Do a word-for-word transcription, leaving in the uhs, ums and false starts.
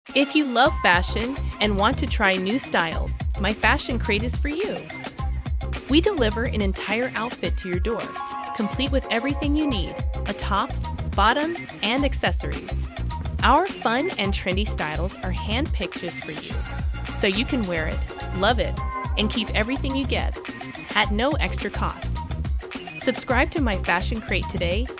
If you love fashion and want to try new styles, my Fashion Crate is for you. We deliver an entire outfit to your door, complete with everything you need, a top, bottom, and accessories. Our fun and trendy styles are hand-picked just for you, so you can wear it, love it, and keep everything you get at no extra cost. Subscribe to my Fashion Crate today